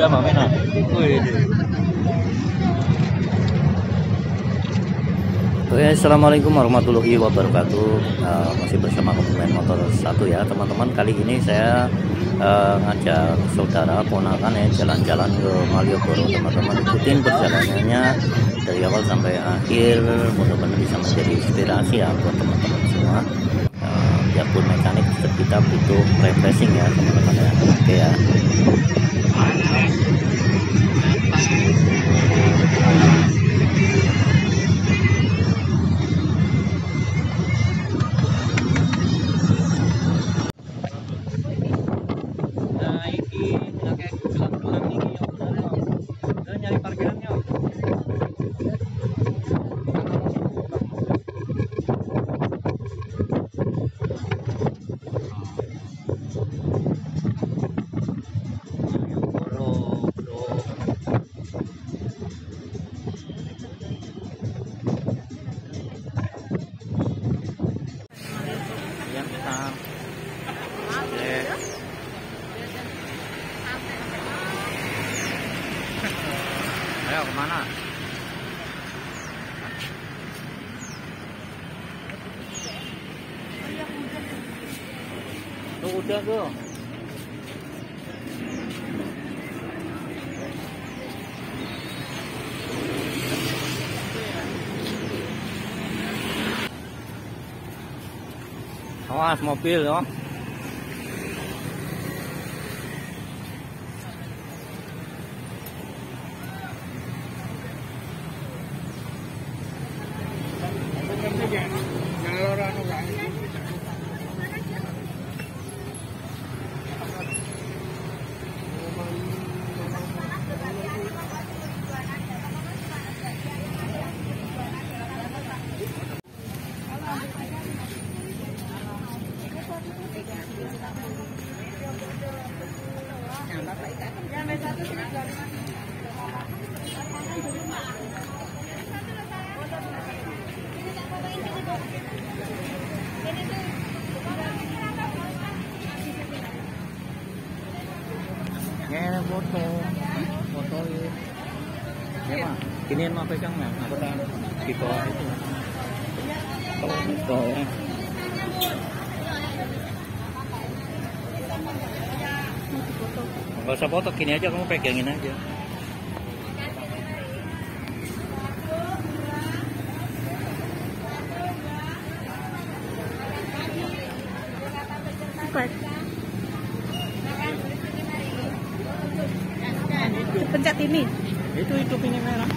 Udah Mbak Mena. Wih. Oke, assalamualaikum warahmatullahi wabarakatuh. Masih bersama Pemain Motor 1 ya teman-teman. Kali ini saya ngajak saudara ponakan ya jalan-jalan ke Malioboro. Teman-teman ikutin perjalanannya dari awal sampai akhir. Mudah-mudahan bisa menjadi inspirasi ya buat teman-teman semua. Biarpun mekanik kita butuh refreshing ya teman-teman ya. Oke ya. Nyari parkirannya. Ayo kemana? Tuh udah tuh. Awas mobil loh. Foto ya Pak, giniin mah pegang mah, aku tahan di bawah itu. Kalau di bawah nggak usah foto, gini aja kamu pegangin aja. Pencet ini. Itu ini merah.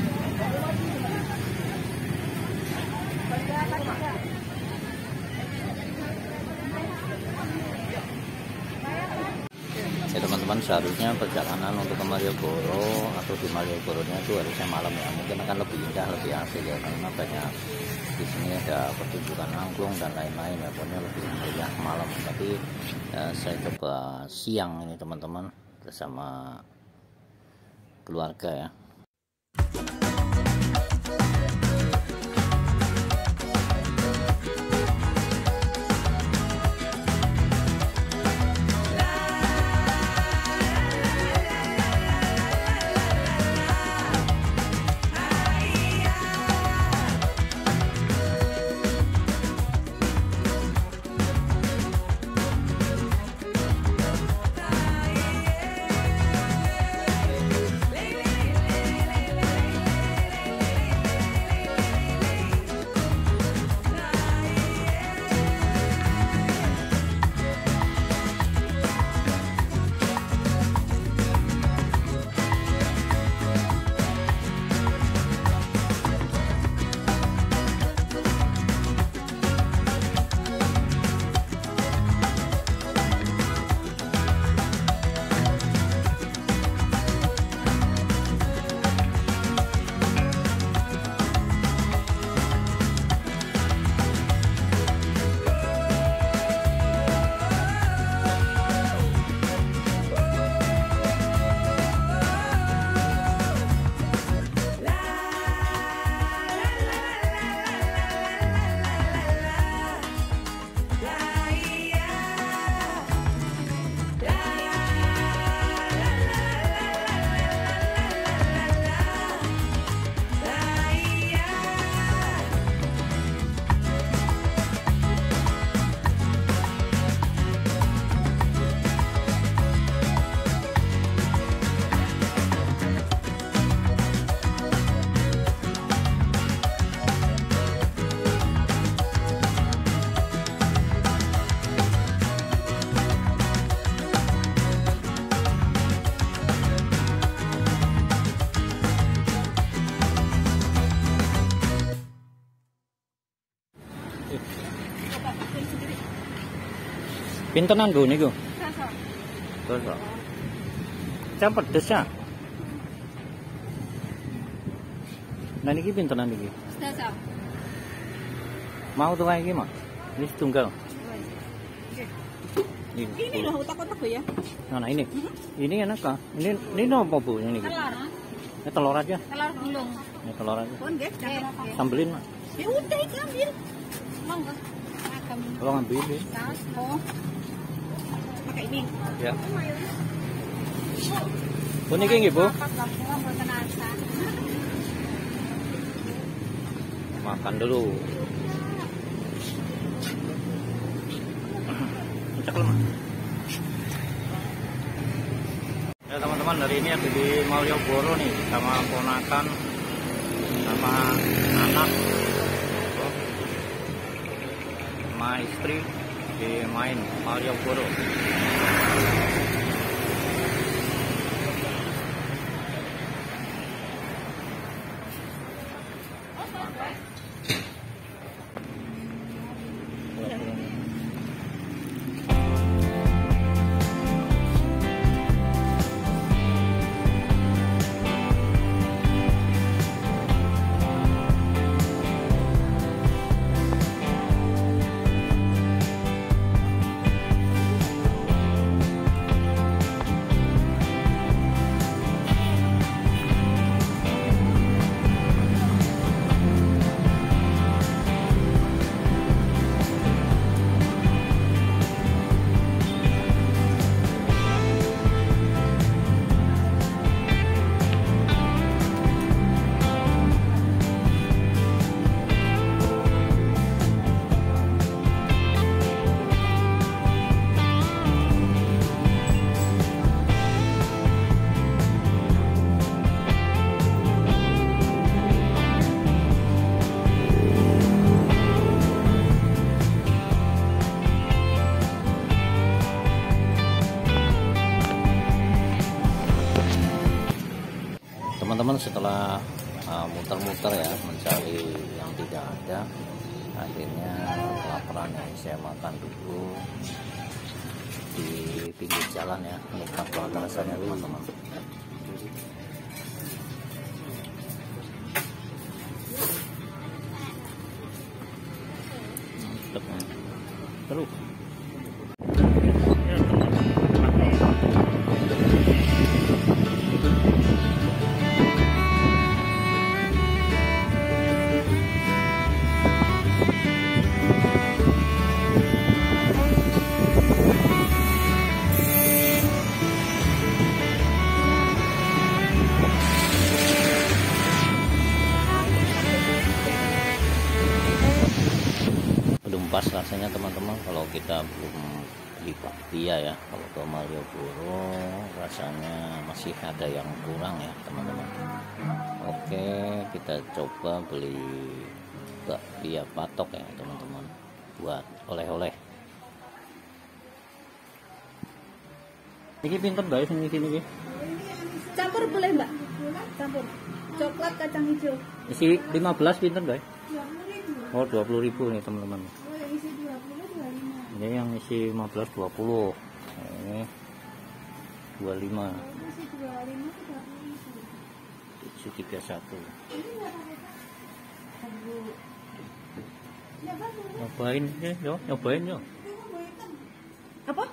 Ya teman-teman, seharusnya perjalanan untuk ke Malioboro atau di Malioboronya itu harusnya malam ya. Mungkin akan lebih indah, lebih asik ya, karena banyak di sini ada pertunjukan angklung dan lain-lain ya, pokoknya lebih meriah malam. Tapi saya coba siang ini teman-teman bersama keluarga ya. Pintenan nggo niku? Sasa. Terus. Jam pedes ya. Nah niki pintenan niki? Sasa. Mau tuh kayak gimana? Ini tunggal. Ini loh utak-utak ya. Nah ini. Ini enak kah? Ini apa Bu ini? Telur. Ini telur aja. Telur gulung. Ini telur aja. Pun nggih. Sambelin, Mak. Ya udah iki ambil. Monggo. Agam. Kalau ngambil ini. Oh. Pakai ini. Ya. Bu niki nggih, Bu? Makan dulu. Cek lemah. Ya teman-teman, hari ini ada di Malioboro nih sama ponakan sama anak sama istri di main Malioboro. Teman-teman, setelah muter-muter ya mencari yang tidak ada, akhirnya kelaparan ya, saya makan dulu di pinggir jalan ya, nikmat banget rasanya teman-teman. Terus pas rasanya teman-teman, kalau kita belum beli bakpia ya, kalau ke Malioboro rasanya masih ada yang kurang ya teman-teman. Oke, kita coba beli bakpia patok ya teman-teman, buat oleh-oleh. Ini pinter guys, ini sini. Campur boleh Mbak? Campur. Coklat kacang hijau. Isi 15 pinter guys. Oh 20.000 nih teman-teman. Ini yang isi 15 20. Ini 25. Isi 31. Nyobain ya, yo, nyobain yo. Apa?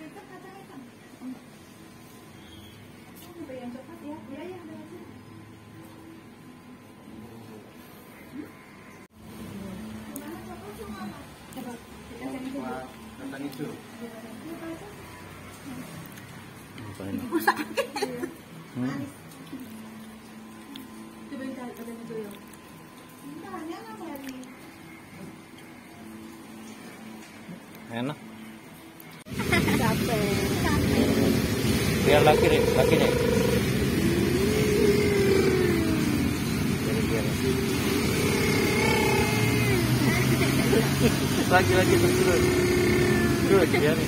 Enak. Biar lagi deh. Lagi terus ya nih.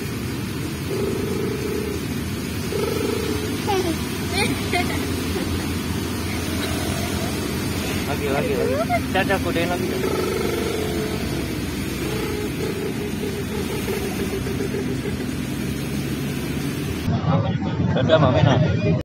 Lagi. Saya ada kodein lagi. Dadah Mbak Mena.